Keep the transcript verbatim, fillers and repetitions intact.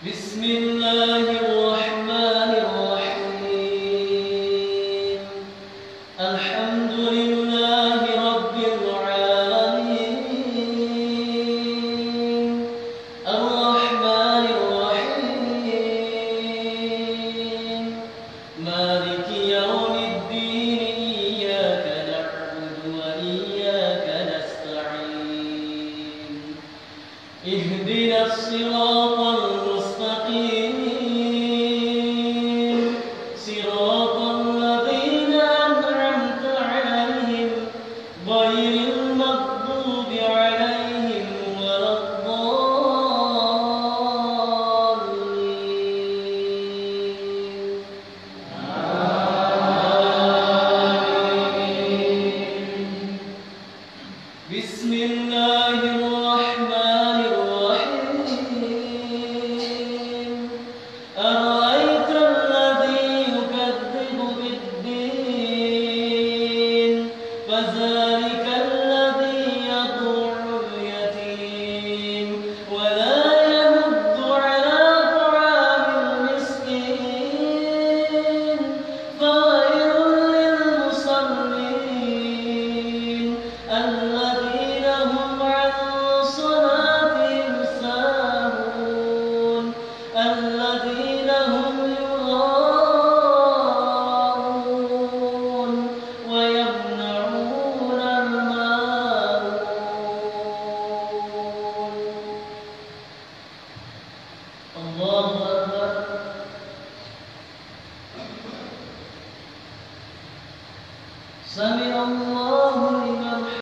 بسم الله الرحمن الرحيم الحمد لله رب العالمين الرحمن الرحيم مالك يوم الدين إياك نعبد وإياك نستعين اهدنا الصراط المستقيم